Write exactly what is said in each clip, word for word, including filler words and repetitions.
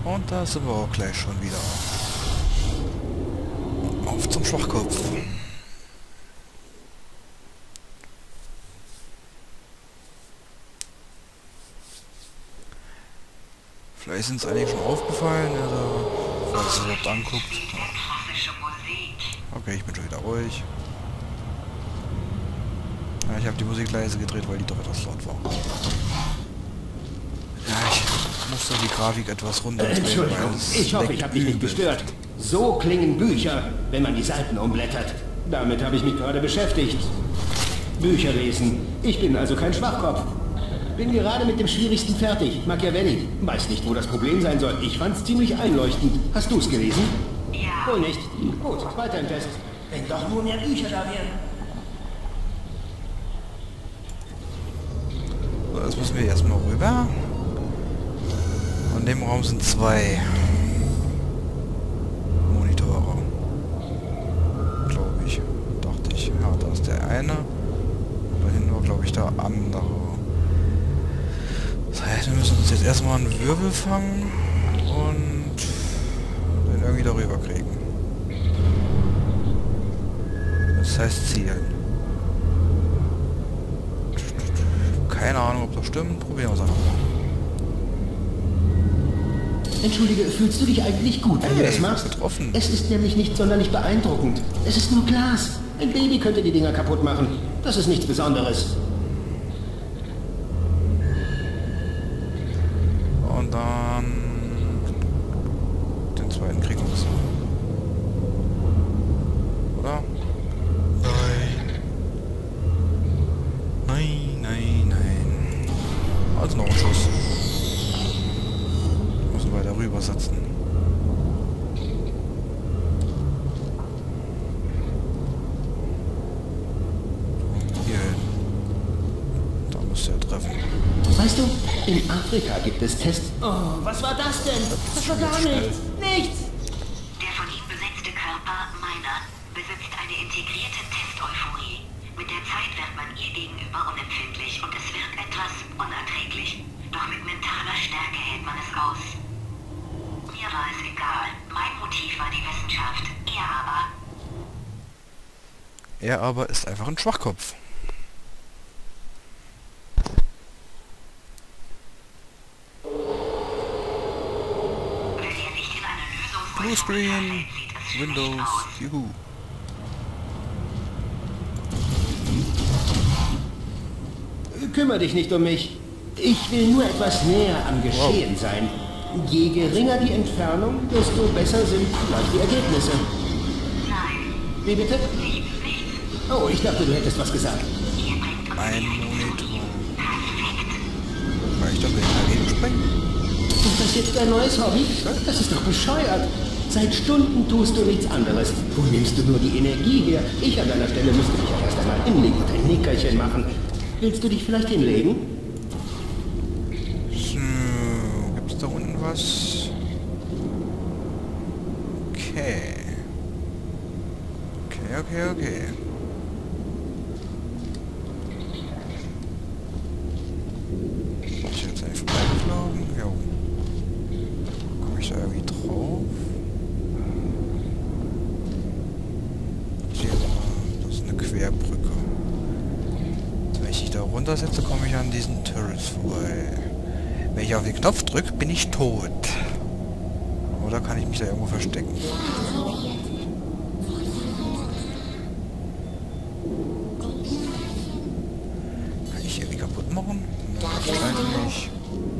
Und da sind wir auch gleich schon wieder. Auf zum Schwachkopf. Vielleicht sind es eigentlich schon aufgefallen, also, falls es überhaupt anguckt. Okay, ich bin schon wieder ruhig. Ja, ich habe die Musik leise gedreht, weil die doch etwas laut war. Ja, ich musste die Grafik etwas runterdrehen. Entschuldigung, ich hoffe, ich habe dich nicht gestört. So klingen Bücher, wenn man die Seiten umblättert. Damit habe ich mich gerade beschäftigt. Bücher lesen. Ich bin also kein Schwachkopf. Bin gerade mit dem Schwierigsten fertig. Machiavelli. Weiß nicht, wo das Problem sein soll. Ich fand's ziemlich einleuchtend. Hast du's gelesen? Ja. Wohl nicht. Gut, weiter im Test. Wenn doch nur mehr Bücher da wären. So, jetzt müssen wir erstmal rüber. Und in dem Raum sind zwei Monitore. Glaube ich. Dachte ich. Ja, da ist der eine. Da hinten war, glaube ich, der andere. Das heißt, wir müssen uns jetzt erstmal einen Wirbel fangen und den irgendwie darüber kriegen. Das heißt zielen. Keine Ahnung, ob das stimmt. Probieren wir es einfach mal. Entschuldige, fühlst du dich eigentlich gut, wenn Hey, du das machst? getroffen. Es ist nämlich nicht sonderlich beeindruckend. Es ist nur Glas. Ein Baby könnte die Dinger kaputt machen. Das ist nichts Besonderes. Und dann den zweiten kriegen wir es. Oder? Nein. Nein, nein, nein. Also noch ein Schuss. Müssen wir da rüber setzen. Hier hin. Da müsste er treffen. Weißt du, in Afrika gibt es Tests... Oh, was war das denn? Das war gar nichts. Nichts! Der von ihm besetzte Körper, meiner, besitzt eine integrierte Test-Euphorie. Mit der Zeit wird man ihr gegenüber unempfindlich und es wird etwas unerträglich. Doch mit mentaler Stärke hält man es aus. Mir war es egal. Mein Motiv war die Wissenschaft. Er aber... Er aber ist einfach ein Schwachkopf. Wenn ihr nicht in eine Lösung Bluescreen, Windows, juhu. Kümmere dich nicht um mich. Ich will nur etwas näher am Geschehen Wow. sein. Je geringer die Entfernung, desto besser sind vielleicht die Ergebnisse. Nein, Wie bitte? nichts, nichts. Oh, ich dachte, du hättest was gesagt. Ihr bringt uns Ein in die Monitor. Perfekt. Kann ich das mit daneben springen? Ist das jetzt dein neues Hobby? Das ist doch bescheuert. Seit Stunden tust du nichts anderes. Wo nimmst du nur die Energie her? Ich an deiner Stelle müsste mich ja erst einmal hinlegen und ein Nickerchen machen. Willst du dich vielleicht hinlegen? So, gibt es da unten was? Okay. Okay, okay, okay. Bin ich jetzt eigentlich vorbeigeflogen? Jo. Komme ich da irgendwie drauf? Hier, das ist eine Querbrücke. Wenn ich dich da runtersetze, komme ich an diesen Turrets vorbei. Wenn ich auf den Knopf drücke, bin ich tot. Oder kann ich mich da irgendwo verstecken? Kann ich irgendwie kaputt machen? Nein, wahrscheinlich nicht.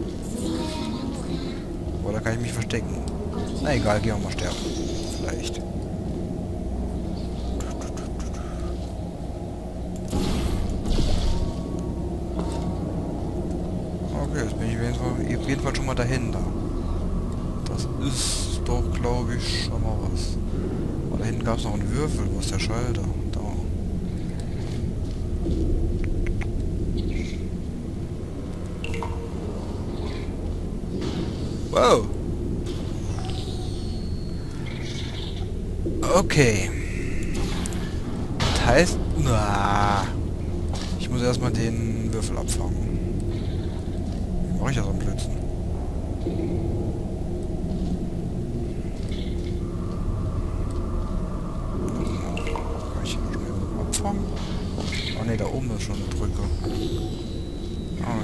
Oder kann ich mich verstecken? Na egal, gehen wir mal sterben. Vielleicht. Okay, jetzt bin ich auf jeden Fall, auf jeden Fall schon mal dahinter. Das ist doch, glaube ich, schon mal was. Aber da hinten gab es noch einen Würfel. Wo ist der Schalter? Da. Wow. Okay. Das heißt... Na, ich muss erstmal den Würfel abfangen. Wie mache ich das am Blödsinn?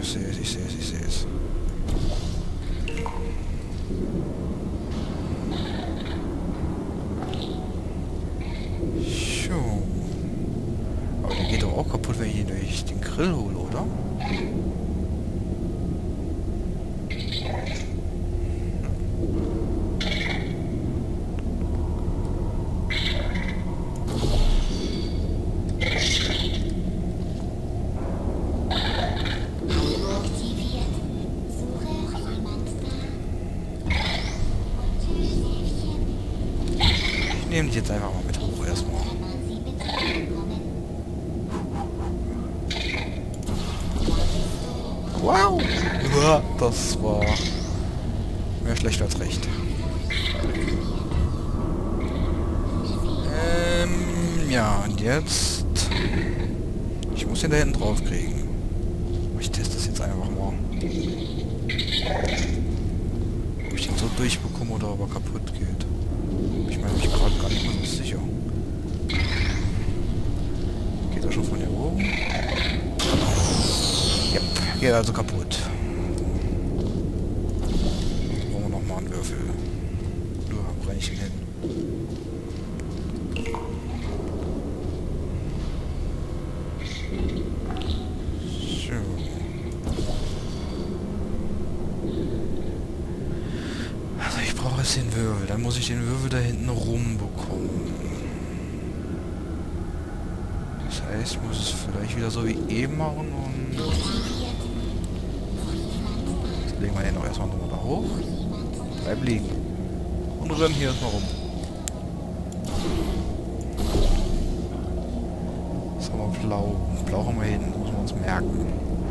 ich sehe es, ich sehe es, ich sehe es. So. Aber der geht doch auch kaputt, wenn ich ihn durch den Grill hole, oder? Nehmen die jetzt einfach mal mit hoch erstmal. Wow! Ja, das war mehr schlecht als recht. Ähm, ja, und jetzt... Ich muss ihn da hinten drauf kriegen. Ich teste das jetzt einfach mal. Ob ich den so durchbekomme oder ob er kaputt geht. Ich meine, ich gerade gar nicht mehr so sicher. Geht er schon von hier oben? Yep, geht also kaputt. Brauchen wir nochmal einen Würfel. Nur brenne ich ihn hin. So. Also ich brauche jetzt den Würfel. Dann muss ich den Würfel da hinten rumbekommen. Das heißt, ich muss es vielleicht wieder so wie eben machen und... Jetzt legen wir den noch erstmal nur da hoch. Bleib liegen. Und rennen hier erstmal rum. Das haben wir blau. Blau haben wir hinten, muss man uns merken.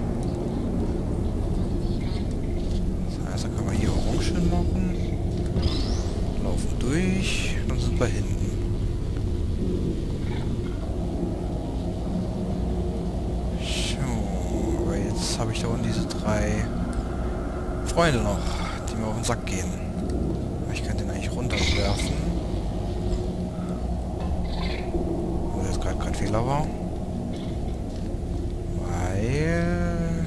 Das heißt, dann können wir hier orange machen. Laufen durch, dann sind wir hinten. So, aber jetzt habe ich da unten diese drei Freunde noch, die mir auf den Sack gehen. Ich könnte den eigentlich runterwerfen. Was jetzt gerade kein Fehler war. Weil...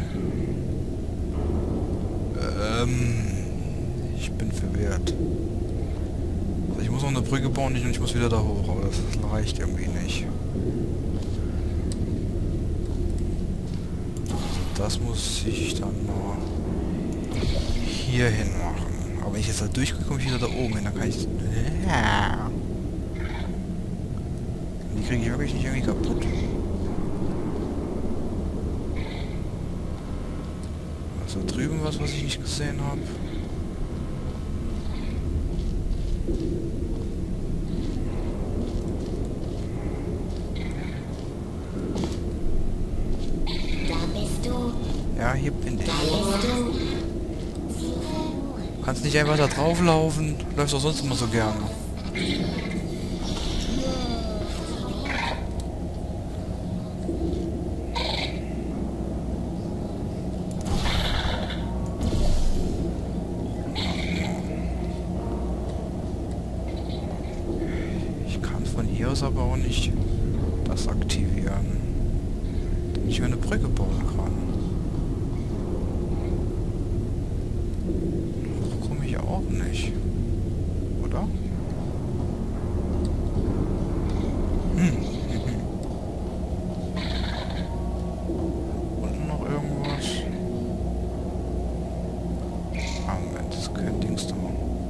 Ähm... Ich bin verwirrt. Also ich muss noch eine Brücke bauen und ich muss wieder da hoch, aber das reicht irgendwie nicht. Also das muss ich dann noch hier hin machen. Aber wenn ich jetzt da durchkomme, komme ich wieder da oben hin, dann kann ich... Ja. Die kriege ich wirklich nicht irgendwie kaputt. Also drüben was, was ich nicht gesehen habe. Ja, hier bin ich. Du kannst nicht einfach da drauf laufen. Du läufst auch sonst immer so gerne. Ich kann von hier aus aber auch nicht das aktivieren. Damit ich mir eine Brücke bauen kann. Auch nicht. Oder? Hm. Unten noch irgendwas? Ah, Moment, das ist kein Dings da.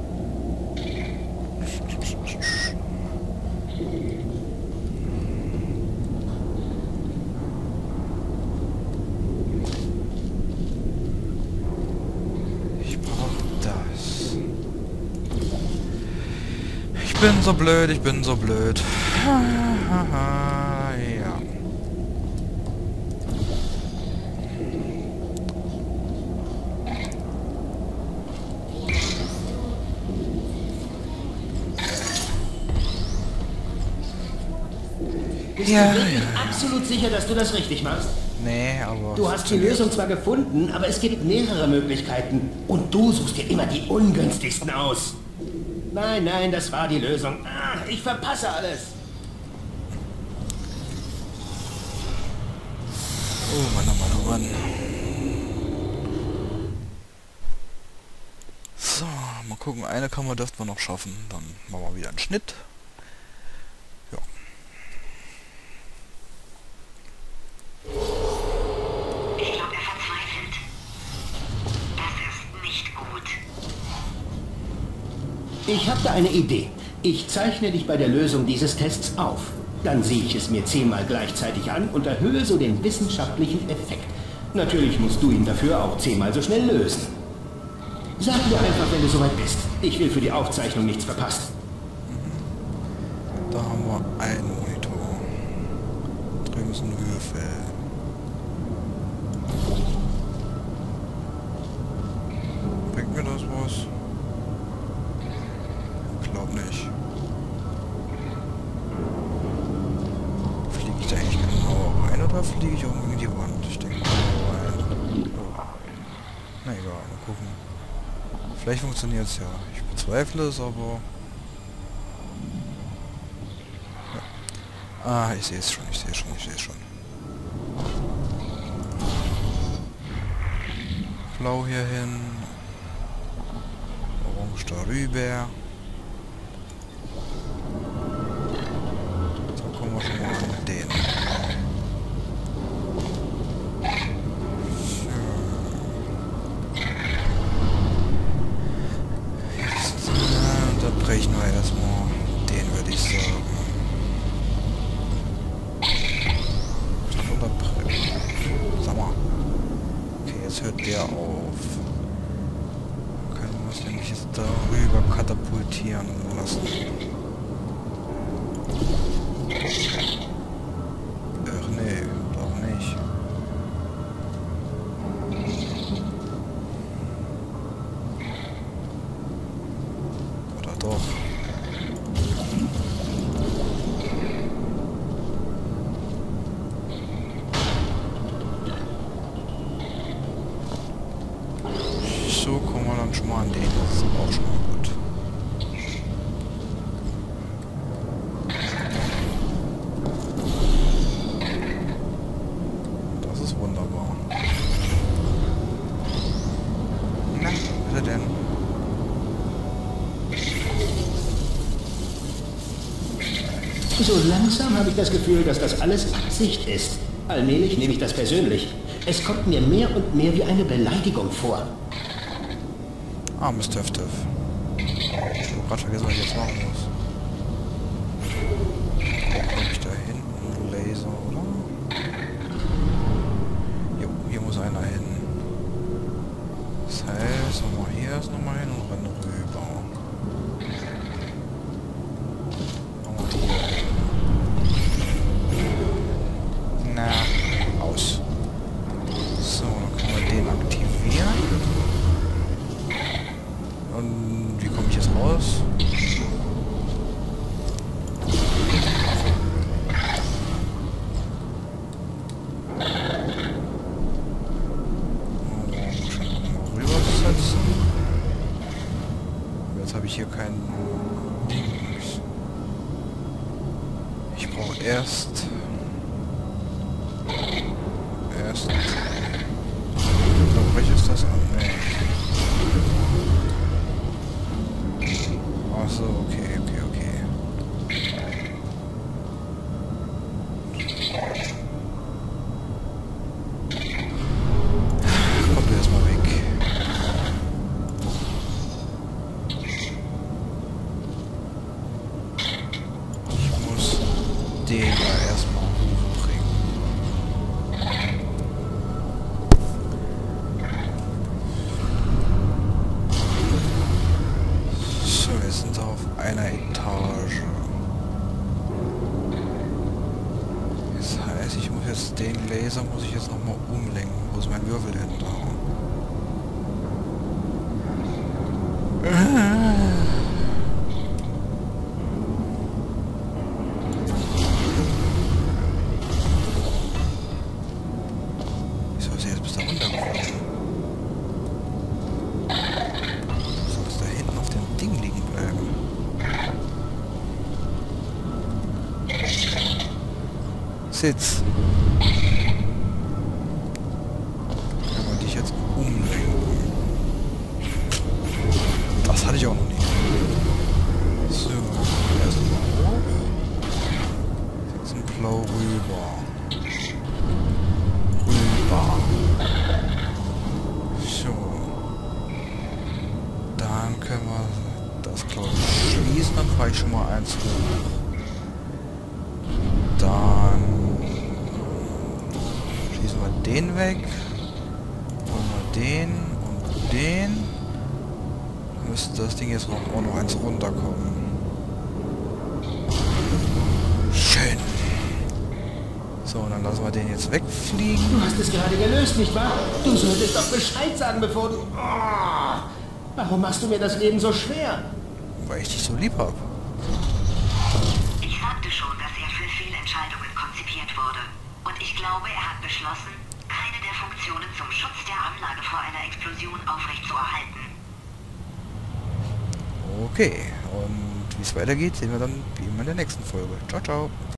Ich bin so blöd, ich bin so blöd. Ja. Bist Ja, du wirklich ja. absolut sicher, dass du das richtig machst? Nee, aber... Du hast die Lösung zwar gefunden, aber es gibt mehrere Möglichkeiten. Und du suchst dir immer die ungünstigsten aus. Nein, nein, das war die Lösung. Ah, ich verpasse alles. Oh Mann, oh Mann, oh Mann. mal gucken, eine Kammer dürften wir noch schaffen. Dann machen wir wieder einen Schnitt. Ja. Ich glaube, er verzweifelt. Das ist nicht gut. Ich habe da eine Idee. Ich zeichne dich bei der Lösung dieses Tests auf. Dann sehe ich es mir zehnmal gleichzeitig an und erhöhe so den wissenschaftlichen Effekt. Natürlich musst du ihn dafür auch zehnmal so schnell lösen. Sag mir einfach, wenn du soweit bist. Ich will für die Aufzeichnung nichts verpassen. Da haben wir einen Monitor. Drüben ist ein Würfel. Bringt mir das was? Glaub nicht. Fliege ich da eigentlich genau rein oder fliege ich auch in die Wand? Ich denke genau rein. Na egal, mal gucken. Vielleicht funktioniert es ja. Ich bezweifle es, aber... Ja. Ah, ich sehe es schon, ich sehe es schon, ich sehe es schon. Blau hier hin. Orange darüber. So, kommen wir schon mal an den. Brechen wir erstmal den, würde ich sagen. Sag mal. Okay, jetzt hört der auf. Können wir es nämlich jetzt darüber katapultieren lassen. Ach nee, doch nicht. Doch. So kommen wir dann schon mal an den. Das ist auch schon mal gut. Das ist wunderbar. Na, was ist denn? So langsam habe ich das Gefühl, dass das alles Absicht ist. Allmählich nehme ich das persönlich. Es kommt mir mehr und mehr wie eine Beleidigung vor. Armes Töff-Töff. Ich habe gerade vergessen, was ich jetzt machen muss. Wo komme ich da hin? Laser, oder? Jo, hier muss einer hin. Das heißt, nochmal hier erst nochmal hin und rennen rüber. Na, aus. So, dann können wir den aktivieren. Und wie komme ich jetzt raus? Rübersetzen. Jetzt habe ich hier kein Ding. Ich brauche erst... Erst... Welches ist das an? Nee. Achso, okay, okay, okay. Kommt erstmal weg. Ich muss den da erstmal hochbringen. So, wir sind auf einer Etage. Das heißt, ich muss jetzt den Laser muss ich jetzt nochmal umlenken. Wo ist mein Würfel denn da? Wieso ist er jetzt bis da runtergeflogen? Soll es da hinten auf dem Ding liegen bleiben? Sitz. Können wir dich jetzt umlenken? Das hatte ich auch noch nie. So, erstmal hoch. Jetzt ein Blau rüber. Rüber. So. Dann können wir das, glaube ich, schließen. Dann fahre ich schon mal eins hoch. Dann schließen wir den weg. Holen wir den und den. Dann müsste das Ding jetzt noch, auch noch eins runterkommen. Schön. So, und dann lassen wir den jetzt wegfliegen. Du hast es gerade gelöst, nicht wahr? Du solltest doch Bescheid sagen, bevor du... Oh, warum machst du mir das Leben so schwer? Weil ich dich so lieb habe. Ich sagte schon, dass er für Fehlentscheidungen konzipiert wurde. Und ich glaube, er hat beschlossen, keine der Funktionen zum Schutz der Anlage vor einer Explosion aufrechtzuerhalten. Okay, und wie es weitergeht, sehen wir dann wie immer in der nächsten Folge. Ciao, ciao.